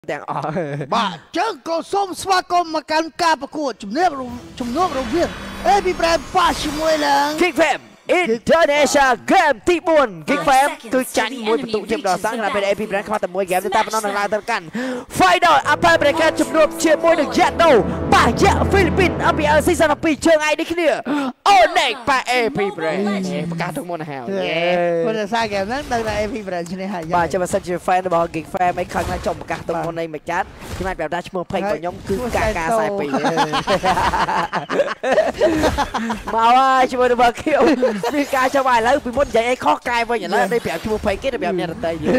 แต่งอ๋อบ้าเจ้าก็ส้มสวากรมาการประกวดจุ่มเนื้อโรงเรียนพี่แบรนด์ป้าชิมวยหลังคิกแฟมอินเตอร์เนชั่นเกมที่บุญคิกแฟมคือจันมวยประตูเจ็บดอกสังขารเป็นพี่แบรนด์เข้ามาแต่มวยเกมที่ตามน้องต่างๆต่างกันไฟดอลอัพเพอร์เบรกเกอร์จุ่มรวมเชียร์มวยหนึ่งแยกโดป้าเยอะฟิลิปปินส์อัพเอลซีซั่นปีเชิงไอ้ดิคเนียโอ้เด็กป้าพี่แบรนด์ประกาศทุกมนแฮวคนจะสร้างเกมนั้นได้พี่แบรนด์ชนะหายบ้าจะมาสัญญาแฟนบอกคิกแฟมไม่ครั้งนั้นจบประกาศทุกมนในเมจัดที่มาแบบดัชมวยเพลงของยงคือกากาสายปีมาว่าชิมวยบาร์คิวมีการจะไปแล้วปีมดใหญ่ไอ้ข้อกายไปอย่างนั้นได้แบบชิมวยเพลงก็ได้แบบนี้แต่ยัง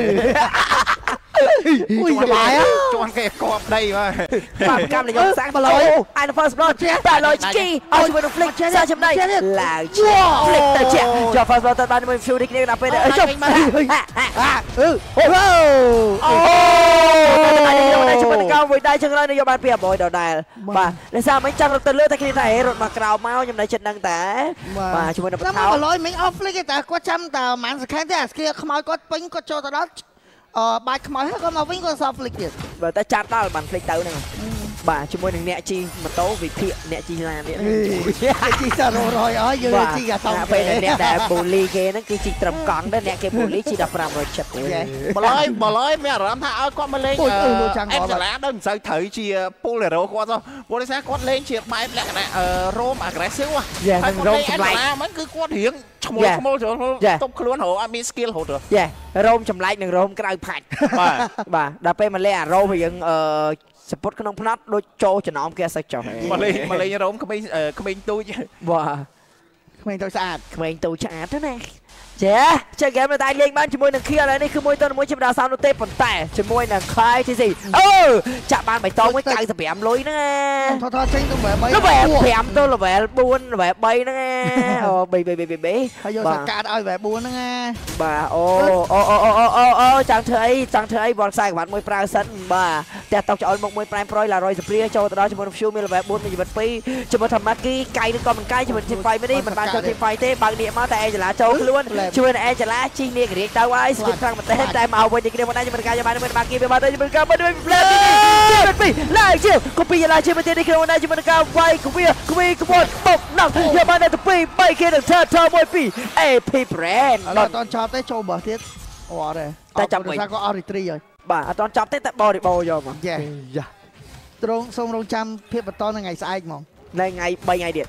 อุ้ยสบายอ่ะจวนแกกอบได้มาฝั่งกำลังยกสังมาเลยไอ้นักฟังสปอร์ตแต่ลอยชิกี้เอาชิมวยฟลิกซาชิมได้หลังชิฟลิกแต่เจ้าจอฟังสปอร์ตตอนนี้มันฟิวดิกนี่นับไปเลยจบมาโอ้โหโอ้ได้ชิมวยก้าวไปได้เชิงเลยนโยบายเปียบอยดาวได้มาในสามไม่จังเราเตือนเลือดตะกี้ไหนรถมากราวเมาส์ยังได้เช่นดังแต่มาชิมวยนับเท้าลอยไม่ออฟเลยแต่ก็จำแต่มันสักแค่ที่สกีขโมยก็ปิ้งก็โจตลอดบายขโมยให้ก็มาวิ่งก็ซอฟต์ฟลิกต์แบบแต่จับได้บันฟลิกเตอร์นึงบ่าชิมวยหนึ่งเนี่ยจีมาโต้วิธีเนี่ยจีลาเนี่ยจีจะรอยยืนจีกับสองไปเนี่ยแต่บุรีเกนั่นคือจีตรมกังได้เนี่ยเกบุรีจีดับรำรอยชัดเลยบ่เลยไม่รำท่าเอาก็มาเล่นเอ็มจะแล้วเดินใส่ถือจีปูเลยเราก็จะบริษัทก็เล่นเชียร์ไปแหละนะโรมอักเรซิวอ่ะไอ้คนเล่นอะไรมันคือก็เถียงขโมยตบคล้วนหัวมีสกิลหัวเถอะโรมจำไรหนึ่งโรมกลายผัดบ่าดับไปมาเล่นโรมไปยังสปอตขนมพนัดโดยโจจะน้อมแกสักจอมาเลยโรมเขาไม่ตู้บ่ไม่ตู้สะอาดไม่ตู้สะอาดเท่านั้นเจ๊เกมมาตายเลี้ยงบ้านชิมวยหนังเคี้ยวอะไรนี่คือมวยต้นมวยชิมดาวซาวน์เต้ปนแต่ชิมวยหนังคลายที่สิจับบ้านใบตองไว้ใจสเปียมลุยนะทอเช่นตัวแบบใบแล้วแบบเปียมตัวละแบบบุญแบบใบนะใบพยศการเอาแบบบุญนะบ่าโอ้จังเธอบอลใส่บัตรมวยปลายสันบ่าแต่ต้องจะเอามวยปลายปล่อยละรอยสเปียโจตลอดชิมวยฟิวมีละแบบบุญมีบัตรปีชิมวยทำมากี้ไก่นึงก็มันไก่ชิมวยทีมไฟไม่ได้มันบางทีมไฟเต้บางเดียมาแต่จะละโจล้วนช่วยแอร์จะละชิงเนี่ยเรียกตาไว้สกิปครั้งมันแต่มาเอาไว้ยังไงมันได้ยังมันการยังมันบางกีไปมาได้ยังมันการมาด้วยเพลย์เป็นปีไล่เชี่ยวกูปีอะไรเชี่ยวมันจะได้คือวันได้ยังมันการไว้กูปีกูบอลตกหนักยังมันได้ตัวปีไม่แค่หนึ่งเธอมวยปีพี่แบรนด์ตอนชอบได้โชว์บอลเทียสอ๋อเลยแต่จับมือก็ออริทรีเลยบ่าตอนจับแต่บอลยอมตรงทรงรงจำเพียบตอนยังไงสายมองในไงใบไงเดียด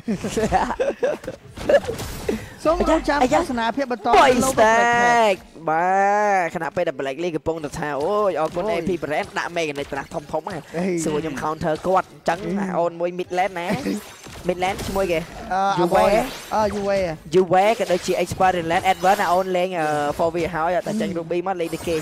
สมรจำโฆษณาเพียบตอนปล่อยสเต็กบ้าขณะไปดับเบิลเล็กกับปงตัดเท้าโอ้ยเอาคนไอพี่แบรนด์ด่าเมกันในตลาดทอมอ่ะส่วนยังคาวเธอกดจังโอนมวยมิดแลนด์นะมิดแลนด์มวยแกยูเว่กันโดยชีเอ็กซ์เพรสแลนด์แอดเวิร์ดนะโอนเล้งฟอร์วีเฮาส์แต่จังรูบี้มัดเลยในเกย์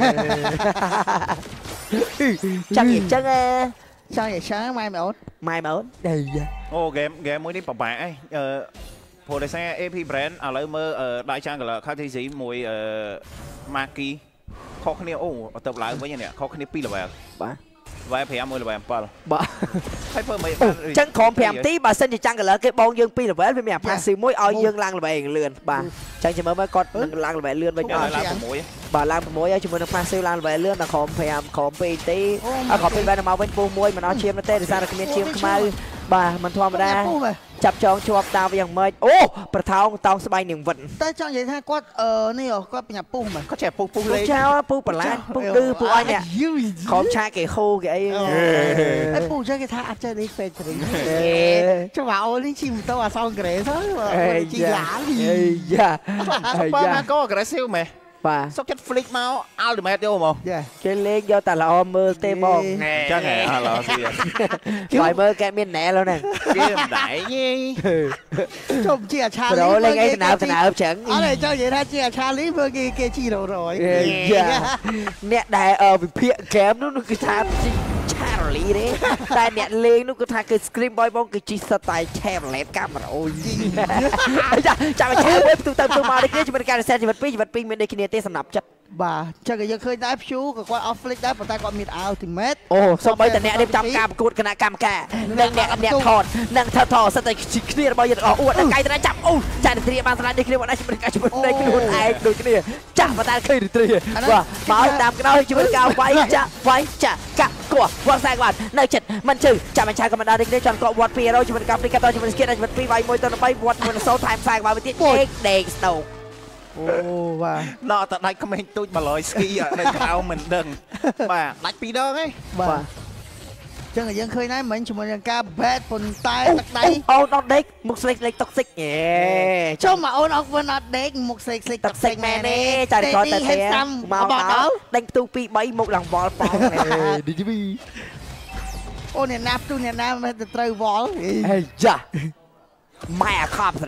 จัง sao vậy sáng mai mày ổn đây ô game mới đi bảo bạ phổ đại xe AP brand ở lại mơ đại trang gọi là khai thị sĩ mùi maki khó khăn ô tập lại với như này khó khăn pi là vậy vài phèm mùi là vậy bà thấy phơi mày chẳng còn phèm tí bà xin thì chẳng gọi là cái bong dương pi là vậy với mẹ phá xì mối oi dương lang là vậy lươn bà chẳng chỉ mới con lang là vậy lươn với nhau bà lang mối cho mình phá xì lang là vậy lươn là khom phèm khom pi tí khom pi bên màu bên bu môi mà nó chiêm nó tê thì sao là cái miếng chiêm mai bà mình thua mà raจับจองชอบตาไปอย่างเมย์โอ้ประท้องตองสบายหนึ่งวันแต่จังอย่างท่าก็นี่เหรอก็เป็นอย่างปูเหมือนก็แฉปูเลยเช้าปูปลาปูดื้อปูอ้อยเนี่ยของชาเก๋โคเก๋ไอ้ปูใช่กี่ท่าอาจจะได้เป็นจริงจังหวะโอ้ลิชิมตัวซองเกรซะจริงหลาป้าก็เกรซิลไหมสกัดฟลิกมาเอาหรือไม่เดียวมั้งเกเล็กยอแต่ละอมมือเตะมองจังไงเราสิปล่อยมือแกเมียนแหนแล้วเนี่ยเกมไหนยี่ชมเชียร์ชาลีเราเล่นไอ้สนามฉันอะไรเจ้าอย่างนั้นเชียร์ชาลีเมื่อกี้เกจีเราร้อยเนี่ยได้เพี้ยแกมนู้นคือทำจริงชาลีเนี่ยแต่เนี่ยเลี้ยงนู้นก็ทำคือสครีมบอยบองคือจีสไตล์แชมป์เล็บกล้ามโอ้ยจะไปแชมป์เว็บตัวมาได้แค่จะเป็นการเซนจะเป็นปีมันได้คิดเนี่ยเตะสนับจัด bà chắc là giờ khơi đá chú còn qua off đá và ta còn mid ultimate អូសូម្បីតែអ្នករៀបចំការប្រកួតគណៈកម្មការនិងអ្នកថតនិងថតសិតតែគ្នារបស់យើងអួតតែកាយតែចាប់អូចាត់ត្រីបានស្លាច់ដូចគ្នាមកដែរជំនឿការជំនឿនៃខ្លួនឯងដូចគ្នាចាស់ប៉ុន្តែឃើញត្រីបាទមកតាមក្រោយជំនឿការវាយចាកាក់គោះវត្តខ្សែក្បាត់នៅចិត្តមិនជឿចាំបញ្ឆាកំដៅដូចគ្នាចន់កវត្ត200ជំនឿការព្រីកាត់ជំនឿស្គីដល់ជំនឿ2វាយ1ទៅ3វត្តជំនឿសូថែមខ្សែក្បាត់ទៀតដេកស្ដោក ô bà ណតដាច់ក្មេងទូច100ស្គីនៅក្រៅមិនដឹងបាទដាច់2ដងឯង bà chắc là giờ khơi nãy mình chúng mình ca bét phần tay tắc đáy អូនអត់ដេកមុខស្លេកលេខតុកសិកយេ cho mà ôn ốc vẫn ọt đếch một sạch sạch តុកសិកមែនទេចារកតែទេមកដល់ដេញផ្ទុះ2 3មុខឡើងវល់ប៉ោ đi chứ bi ôn này nạp tu này nạp mà trời vó អេយ៉ាម៉ែអាខប់ស្រី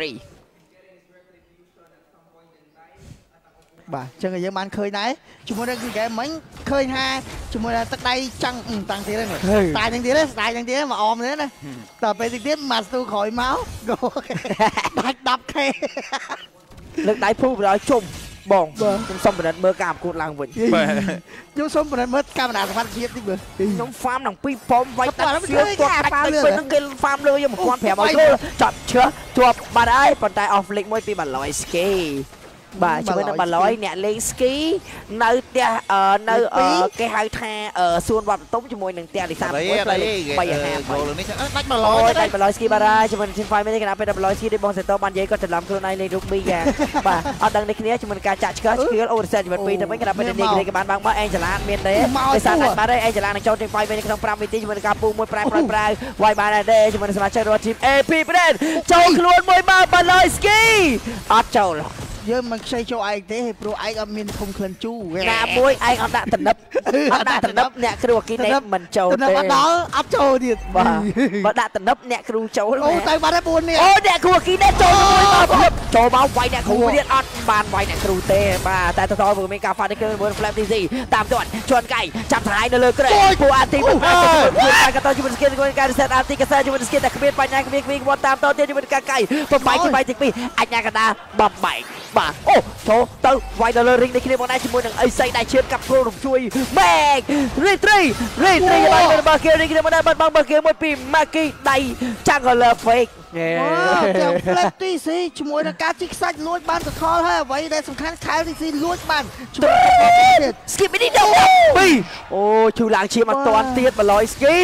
bà chắc là giờ man khơi nãy chúng mình đang cái mấy khơi ha chúng mình là tắc đáy trăng tăng tí đấy rồi tài tăng tí đấy mà om thế này tập về trực tiếp mà tu khỏi máu đạch đập khe លើកដៃភូបដល់ជុំបងខ្ញុំសុំបណ្ឌិតមើលការប្រកួតឡើងវិញខ្ញុំសុំបណ្ឌិតមើលកាមេរ៉ាសុវត្ថិភាពតិចមើលខ្ញុំហ្វាមនឹង2ប៉ុមវាយតាក់ស្គាល់គាត់ដាច់ទៅពេលហ្នឹងគេហ្វាមលើយក1500ឲ្យចូលចាប់ឈើជាប់បាត់ហើយប៉ុន្តែ off flick មួយពីបាឡយស្គី បាទជាមួយនឹងបាឡយអ្នកលេងស្គីនៅផ្ទះនៅគេហៅថាសួនវត្តបន្ទុំជាមួយនឹងផ្ទះលីសាមួយផ្លូវ350 គោលនេះដាច់100 អូដាច់បាឡយស្គីបាទហើយជាមួយនឹង Team Fight មានគេណាពេលបាឡយស្គីដូចបងសេតបាននិយាយគាត់ច្រឡំខ្លួនឯងលេងរូបមីយ៉ាងបាទអត់ដឹងនេះគ្នាជាមួយនឹងការចាក់ឆ្កឹះឆ្កៀលអូរ៉េសជាមួយ2ទៅវិញគេណាពេលនេះគេបានបើកមកអេងចឡាមានទេគេសាដាច់បាទហើយអេងចឡានឹងចូល Team Fight វិញក្នុង5នាទីជាមួយនឹងការពូមួយប្រែវាយបានដែរជាមួយនឹងសមាជិករបស់ Team AP ប្រេនចូលខ្លួនមួយមកបាឡយស្គីអត់ចូលយើងមិនខ្ចីចូលឯងទេព្រោះឯងអត់មានធំក្លិនជូរណាមួយឯងអត់ដាក់តំណឹបអត់ដាក់តំណឹបអ្នកគ្រូអគីនេះមិនចូលទេតំណឹបអត់ដល់អត់ចូលទៀតបាទបើដាក់តំណឹបអ្នកគ្រូចូលអូទៅបាត់ហើយ4នេះអូអ្នកគ្រូអគីនេះចូលមួយមកចូលមកវាយអ្នកគ្រូទៀតអត់បានវាយអ្នកគ្រូទេបាទតែតតvừaមានការហ្វាត់នេះគឺមួយ Flap TC តាមទាត់ជន់កៃចាប់ថ្លៃនៅលើក្រែពួកអាទីមួយការកតជាមួយស្គីជាមួយការ reset អាទីកសាជាមួយស្គីតែគ្មានបញ្ញាគ្មានវត្តតាមតទៀតជាមួយការកៃបំបាយទី2អញ្ញាកដាបំបាយបាទអូចូលទៅវាយដល់លើរីងនេះគ្នាមកដែរជាមួយនឹងអេសៃដែលឈឿនកាប់គោលរំជួយម៉ែករីត្រីបាយរបស់គេនេះគ្នាមកដែរបាត់បង់របស់គេមួយពីម៉ាគីដៃចាំងកលឺ fake ទាំង Flap TC ជាមួយនឹងការជីកសាច់លួចបានសកលហើយអ្វីដែលសំខាន់ខែ TC លួចបានជួយទៀត skip នេះដល់2អូឈូឡើងឈាមអត់តាន់ទៀតបឡយ ski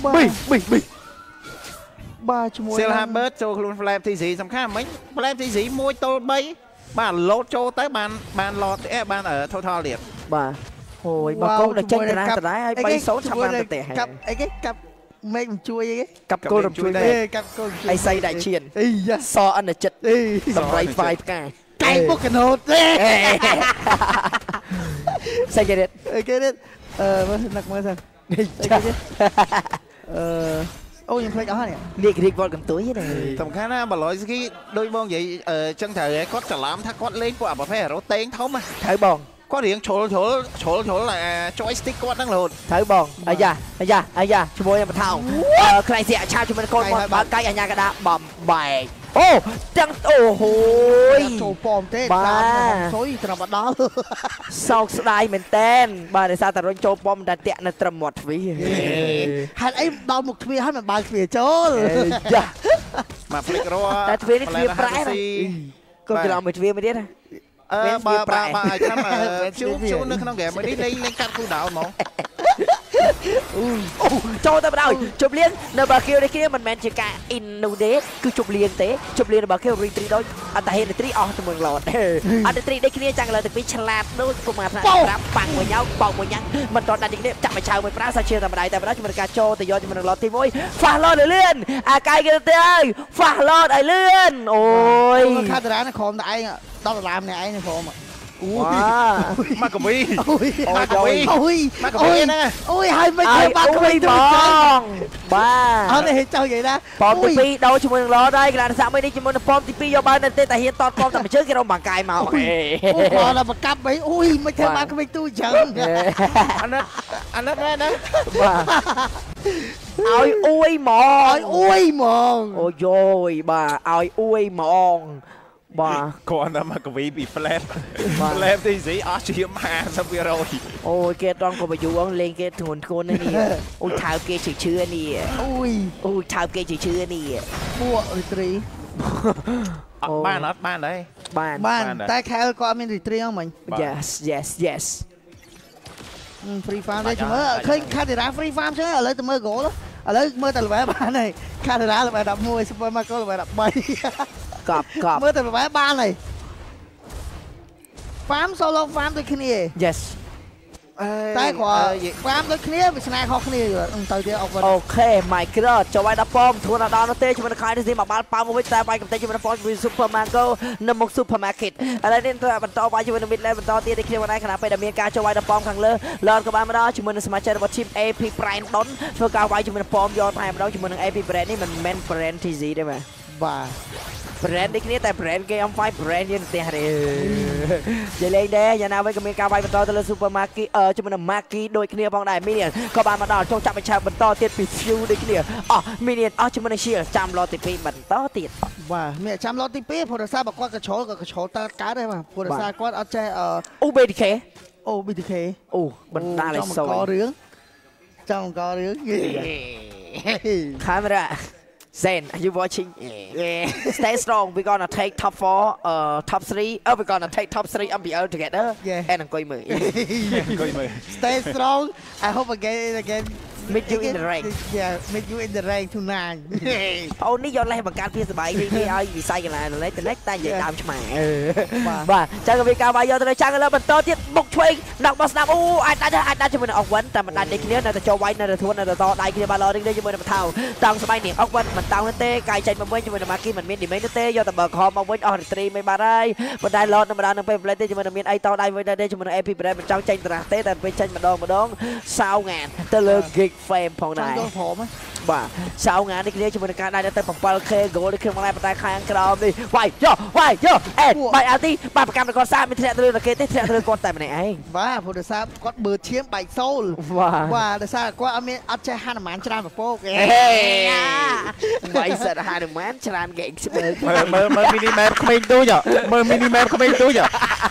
បាទជាមួយ Silver Bird ចូលខ្លួន Flap TC សំខាន់មិញ Flap TC 1ទល់3បាទលោតចូលទៅបានឡតបាន total ទៀតបាទអូយបើកូនដល់ចេញតាដែរហើយ3-0ឆាប់បានទៅផ្ទះហើយកាប់អីគេកាប់មេឃមិនជួយអីគេកាប់គោលរំជួយដែរកាប់គោលអេសៃដែលឈៀនអីយ៉ាសអនចិត្តសម្រៃផ្វាយផ្កាកែបុកកណូតទេសៃគេទៀតអីគេទៀតមើលនឹកមើលសិនអូខ្ញុំភ្លេចអស់នេះលៀករីកវត្តកន្ទុយទេសំខាន់ណាបាឡយស្គីដូចបងនិយាយចឹងត្រូវគាត់ច្រឡំថាគាត់លេងពួកអាប្រភេទរ៉ូតេងធំត្រូវបងគាត់រៀងជ្រុលjoystick គាត់ហ្នឹងរហូតត្រូវបងអាយ៉ាជាមួយនឹងបថោខ្លាយស្រាក់ឆាជាមួយនឹងកូនបងបើកាយអញ្ញាកដាបំបែកអូទាំងអូហូយចូលប៉មទេតាមសុយត្រឹមអត់ដល់សោកស្ដាយមែនតែនបាទដោយសារតែរុញចូលប៉មតែតាក់នៅត្រឹមមាត់ទ្វីហេតុអីដល់មុខទ្វារហើយមិនបើកទ្វារចូលយ៉ាមកភ្លេចរស់តែទ្វារនេះទ្វារប្រែកូនច្រឡំមួយទ្វារមួយទៀតណាបើឲ្យចាំជួនៅក្នុងហ្គេមនេះលេងកាត់គូដៅហ្មងចូលទៅបណ្ដោយជប់លៀងនៅបាគីនេះគ្នាមិនមែនជាការ in នោះទេគឺជប់លៀងទេជប់លៀងរបស់គេរីត្រីដូចអត់តែហេតុត្រីអស់ទៅមួយឡតអត់ត្រីដូចគ្នាចាំងលើទឹកពីឆ្លាតដូចកុមារថ្នាក់ប្រាប់ប៉ាំងមួយញ៉ៅបោកមួយញ៉ាំមិនតតែនេះចាក់មួយឆៅមួយប្រាសាជាតែម្ដាយតែម្ដាយជាមួយការចូលទៅយកជាមួយនឹងឡតទី1 fast load លឿនអាកាយគេទៅហើយ fast load ឲ្យលឿនអូយខាតារ៉ានៅក្រុមតែឯង10ដុល្លារម្នាក់ឯងនៅក្រុមអូយមកកវីអូយហើយមិនធ្វើបាត់ក្មេងទៅបងបាទអត់ទេចង់និយាយណាប៉មទី2ដោជាមួយនឹងឡតហើយកីឡាសាក់មួយនេះជាមួយនឹងប៉មទី2យកបានតែហ៊ានតតប៉មតែមួយជើងគេរំបាំងកាយមកអូគាត់ដល់ប្រកាប់អីអូយមិនធ្វើបាត់ក្មេងទូអញ្ចឹងអាណិតដែរណាបាទឲ្យអួយហ្មងអូយហ្មងអូយយបាទឲ្យអួយហ្មងบ่គាត់តែមកកវីពី flat ទីស្អីអស់ជា50% អូយគេត្រង់ក៏បញ្យូអងលេងគេធ្ងន់ធ្ងរនេះអូយថើបគេជឿនេះអូយថើបគេជឿនេះពួករីត្រីបានអត់បានដែរបានតែខែលគាត់មានរីត្រីហ្នឹងមិញ yes free farm ទេមើលឃើញខាតេរ៉ា free farm ចឹងឥឡូវទៅមើល goal ឥឡូវមើលតែ level បានហើយខាតេរ៉ា level 11 super market level 13 កប់មើលតែ level បានហើយ farm solo farm ដូចគ្នា yes តែគាត់ farm ដូចគ្នាវាស្នាខុសគ្នាទៅទៀតអរគុណអូខេ my god ចូលវាយដល់ប៉មធួនដល់នោះទេជាមួយនឹងខែនេះមកបាល់ប៉ោមកវិញតែវាយកំទេជាមួយនឹង Force Super Mango នៅមុខ Supermarket ឥឡូវនេះទៅបន្តវាយជាមួយនឹង Mid Lane បន្តទៀតនេះគ្នាមកដែរខណៈពេលដែលមានការចូលវាយដល់ប៉មខាងលើលនក៏បានមកដល់ជាមួយនឹងសមាជិករបស់ Team AP Prime Don ធ្វើការវាយជាមួយនឹងប៉មយកថែម្ដងជាមួយនឹង AP Brand នេះមិនមែន Brand TZ ទេបាទ brand នេះគ្នាតែ brand Game on 5 brand យើងទេទេនិយាយលេងដែរយ៉ាងណាវិញក៏មានការវាយបន្តទៅលើ Supermarket ជាមួយនឹង Maki ដូចគ្នាផងដែរ Minion ក៏បានមកដល់ចុងចាប់បញ្ឆៅបន្តទៀតពី Few ដូចគ្នាMinion ជាមួយនឹង Shield ចាំឡតទី2បន្តទៀតបាទមានចាំឡតទី2ព្រោះដោយសារបើគាត់កញ្ជ្រោលក៏កញ្ជ្រោលតើកើតដែរបាទព្រោះដោយសារគាត់អត់ចេះ BTK BTK បណ្ដាលេខ0 ចង់ករឿង Camera Zen, are you watching? Yeah. Stay strong. We're gonna take top 4, top 3. We're gonna take top 3 MPL together. Yeah. And I'm going to Stay strong. I hope again. Meet you in the rank. Yeah, meet you in the rank tonight. អូនេះយកលេសបង្កើតភាពសบายនេះឲ្យវិស័យកន្លែងលេសតែនិយាយដើមឆ្មាបាទចឹងក៏វាការវាយយកទៅចាំងលើបន្តទៀតបុកឆ្វេងដាក់បោះស្ដាប់អូអាចដាច់ជាមួយនឹងអុកវិនតែមិនដាច់នេះគ្នានៅតែចូលវាយនៅតែធួននៅតែតដៃគ្នាបានល្អនេះជាមួយនឹងបថៅតង់ស្បៃនេះអុកវិនមិនតង់ទេកាយចេញមកវិញជាមួយនឹងម៉ាគីមិនមានឌីមេនទេយកតែបើខំមកវិញអស់រីត្រីមិនបានហើយបណ្ដៃឡតនៅម្ដងនឹងពេលប្លេទេជាមួយនឹងមានអីតដៃវិញដែរជាមួយនឹង AP Brand មិនចង់ចេញត្រាស់ទេតែពេលចេញម្ដងសោងានទៅលើ Gig Fame ផងដែរបាទសោងាននេះគ្នាជាមួយនឹងការដាច់ទៅ 7k goal នេះខ្ញុំមកតែខាងក្រោមនេះវាយយកអេបាយអាទីបាទប្រកម្មគាត់សាមានធ្លាក់ទៅលើគេទេធ្លាក់ទៅលើគាត់តែម្នាក់ឯងបាទព្រោះដោយសារគាត់បឺឈាមបែកសូលបាទដោយសារគាត់អត់ចេះហានុមានច្រើនពពកវាយសិតហានុមានច្រើនគេស្មើមើល mini map ក្មេងទូចមើល mini map ក្មេងទូច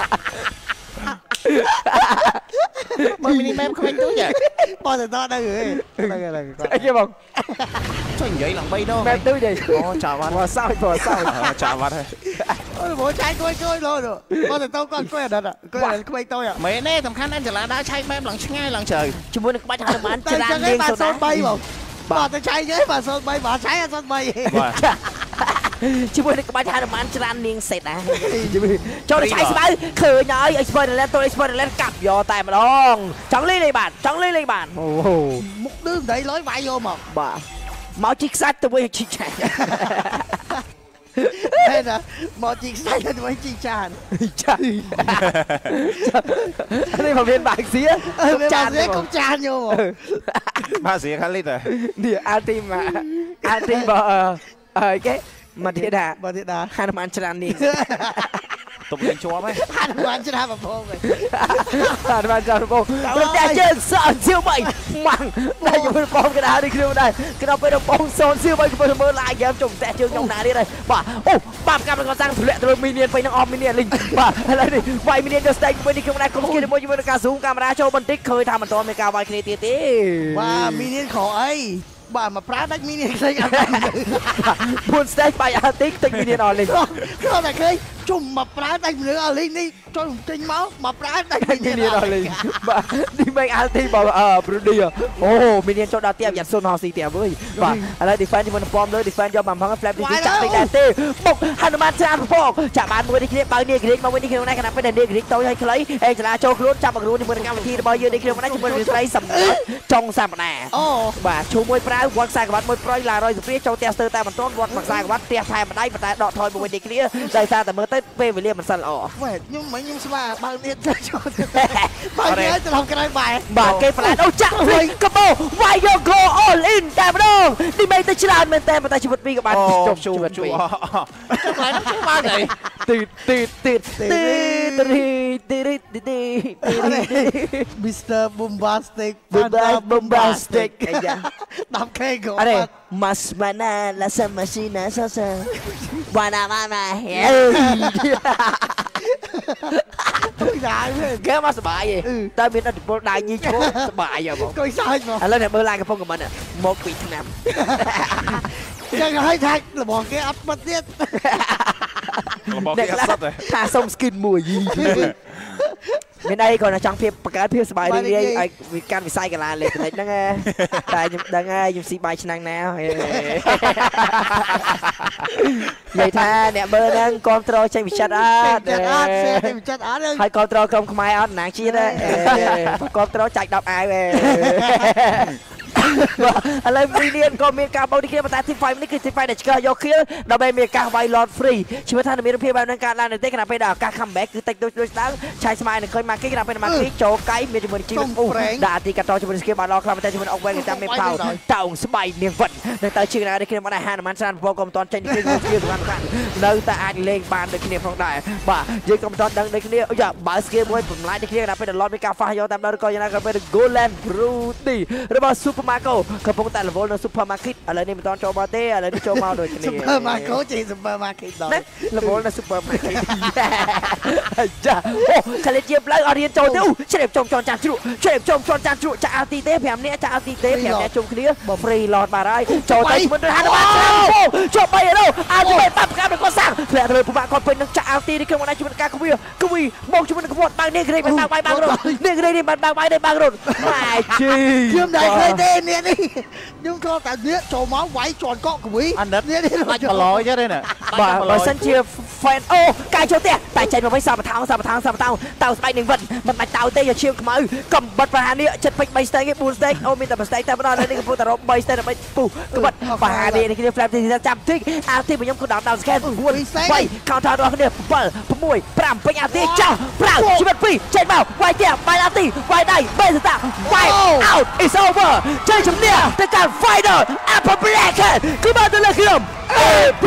មើល mini map ក្មេងទូចបោះទៅដល់ហ្នឹងអីគេបងជួយនិយាយឡើង3ដង map ទូចទេអូចាប់បាត់សោចចាប់បាត់ហើយអូបងឆៃគួយលោបោះទៅគាត់គួយអត់គាត់ក្មេងទូចមែនទេសំខាន់អញ្ចលាដើរឆៃ map ឡើងឆ្ងាយឡើងជ្រៅជាមួយនឹងក្បាច់ហានុមានច្រើននាងសូន3បងបាទទៅឆៃទេបាទសូន3បាទឆៃអត់សូន3បាទជាមួយនឹងក្បាច់ហានុមានច្រើននាងសេតដែរចូលទៅឆៃស្បៅឃើញហើយ Explorer ទៅ Explorer កាប់យកតែម្ដងចង់លេងបានអូមុខឌឺមិនដៃលយវាយយកមកបាទមកជីខ្សាច់ទៅវិញជីឆាហេណាមកជីខ្សាច់ទៅវិញជីចាននេះមកមានបាក់សៀចាននេះកុំចានយកមកបាក់សៀខាងនេះទៅនេះអាទីបើគេមកទៀតដែរហានុមានច្រើននេះតុបលេងជាប់ហ៎ហានុមានច្រើនបំផុសហានុមានច្រើនបំផុសតែជើងសក់សៀវបីម៉ាំងតែយល់បងកណ្ដាលនេះគ្នាដែរក្នុងពេលបងសូនសៀវបីក៏មើលឡាយយ៉ាំចុំតែជើងខ្ញុំណានេះដែរបាទអូបាបកម្មក៏សាំងធ្លាក់ទៅមីនៀនពេញនឹងអស់មីនៀនលីងបាទឥឡូវនេះវាយមីនៀនទៅស្ដេចវិញនេះខ្ញុំដែរគុំគៀជាមួយនឹងការស៊ូមកាមេរ៉ាចូលបន្តិចឃើញថាមិនទាន់មានការវាយគ្នាទៀតទេបាទមីនៀនខអីបាទមកប្រើដាច់មីនៀនខ្លេចអត់ពួនស្ដេចបាយអាទិកទិញមីនៀនអស់លីងគាត់តែឃើញជុំមកប្រើដាច់មនុស្សអស់លីងនេះចូលចេញមកប្រើដាច់មីនៀនអស់លីងបាទនេះមិនអាល់ទីបើប្រូឌីអូមីនៀនចូលដល់ទៀតយ៉ាត់ស៊ុនហោស៊ីទៀតអើយបាទឥឡូវ defense ជាមួយនឹងប៉មលើ defense យកមកផង flap នេះចាក់ពេកដែរទេបុកហានុមានច្រើនពកចាក់បានមួយនេះគ្នាបើនេះក្រីកមកវិញនេះគ្នាណាខណៈពេលដែលនេះក្រីកតូចឲ្យខ្លីអេចលាចូលខ្លួនចាប់មកខ្លួនជាមួយនឹងកម្មវិធីរបស់យើងនេះគ្នាណាជាមួយនឹងស្រីសម្ដេចចុងសប្តាហ៍អូបាទឈូមួយប្រាវវត្តខ្សែក្បាត់មួយប្រយឡារយសុព្រាចូលផ្ទះស្ទើរតែមិនទាន់វត្តខ្សែក្បាត់ផ្ទះថែម្ដាយប៉ុន្តែដកថយមួយនេះគ្នាដោយសារតែមើលទៅពេលវេលាមិនសិនល្អខ្ញុំស្វាបើនេះចូលបើនេះទៅដល់ក្រោយបាទគេផ្លាតអូចាក់វិញកបោវាយយក go all in តែម្ដងនេះមិនទៅច្រើនមែនតែប៉ុន្តែជីវិតពីរក៏បានចប់ជីវិតពីរខ្លាំងជួបានហើយ Mr. Bombastic អាយ៉ា 10k អរេ Mas mana la sama sina sasa Wana mana tôi dài quá គេមកសបាយទេតើមានអតិពលដៃញីឈ្មោះសបាយហ៎បង coi sai mà ឥឡូវអ្នកមើលឡានកំពុងខមមិនមកពីឆ្នាំ chẳng hay thay là bọn cái ấp mất tiết របស់គេអត់សុទ្ធទេថាសុំ skin មួយមានអីគាត់ចង់ភាពបង្កើតភាពសបាយរីករាយឲ្យវាកាន់វិស័យកីឡាលេខតិចហ្នឹងតែខ្ញុំដឹងហើយខ្ញុំស៊ីបាយឆ្នាំណានិយាយថាអ្នកមើលហ្នឹងគ្រប់ត្រូលចេញវិចិត្រអត់ chất ớt ơi ហើយគ្រប់ត្រូលក្រុមខ្មែរអត់ណាងជាតិគ្រប់ត្រូលចាច់10អាវឥឡូវមីលៀនក៏មានការបោកនេះគ្នាប៉ុន្តែ Team Fight នេះគឺ Team Fight ដែលឆ្កឹះយកខៀលដើម្បីមានការវាយ Lord Free ជឿថាមានភាពបែបហ្នឹងកើតឡើងនៅទេខណៈពេលដែលឱកាស comeback គឺតិចដូចស្ដើងឆាយស្មៃនឹងឃើញ Maki ខណៈពេល Maki ចូលកៃមានជាមួយជីវិតអូដាក់ទីកាត់តជាមួយស្គីបានឡខ្លាំងតែជាមួយអុកវែងតាមមានផៅតោងស្បៃនាងវិននៅតែជឿណានេះគ្នាមកដែរហានមិនស្រានប្រកក៏មិនទាន់ចេញពីវាសំខាន់នៅតែអាចលេងបានដូចគ្នាផងដែរបាទយើងក៏មិនទាន់ដឹងដូចគ្នាយ៉ាបើស្គីមួយបន្លាយដូចគ្នាខណៈពេល Lord មានការហ្វាស់យកតាមដល់ក៏យ៉ាងណាក៏ពេល Golden Brody របស់ Super Marco កំពុងតែ level នៅ Supermarket ឥឡូវនេះមិនទាន់ចូលមកទេឥឡូវនេះចូលមកដូចគ្នា Supermarket chị Supermarket ដល់ level នៅ Supermarket ចាអូខាលេជាផ្លូវអត់រៀនចូលទេជ្រាបចុំចន់ចាន់ជ្រក់ជ្រាបចុំចន់ចាន់ជ្រក់ចាអទីទេ5នាក់ចាអទីទេ5នាក់ជុំគ្នា free lot បាទហើយចូលទៅជាមួយទៅហានបានចូល3ឥឡូវអាចទៅបាប់កាប់នឹងក៏សាំងធ្លាក់លើពិបាកគាត់ពេញនឹងចាអទីនេះគឺមកដែរជាមួយការគវីមកជាមួយនឹងក្បួនបើនេះក្រេបានបើបាយរត់នេះក្រេនេះបានបើបាយដែរបើរត់ម៉ែជីខ្ញុំដែរឃើញទេនេះខ្ញុំក៏តែនេះចូលមកវាយជន់កក់គវីអានេះនេះបាច់ប្រឡយចឹងទេណាបាទបើសិនជា fan អូកាយចូលផ្ទះតែចេញមកវិញសាបថោងតៅស្បែកនឹងវិនមិនបាច់តៅទេយកឈៀវខ្មៅកំបិតប្រហានេះចិត្តពេញ3 stake 4 stake អូមានតែ1 stake តែម្ដងនេះកំពុងតែរក3 stake ដើម្បីពុះកំបិតប្រហានេះគ្នា flap ទីចាំតិចអាទីខ្ញុំគឺដល់ scan 3 counter របស់គ្នា7 6 5ពេញអាទីចោះប្រើជីវិត2ចេញមកវាយផ្ទះបាយអាទីវាយដៃបេសតាវាយ out is over ចេញជំនះទៅកាន់ fighter upper bracket គឺបានទៅលើខ្ញុំ AP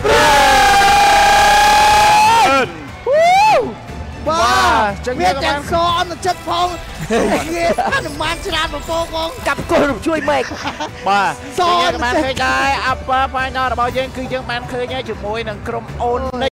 Brand បាទចឹងវាទាំងសអត់ចិត្តផងគេអនុមានច្រើនបងប្អូនកាប់គល់ជួយមេឃបាទសអត់បានឃើញដែរ upper final របស់យើងគឺយើងបានឃើញជាមួយនឹងក្រុមអូន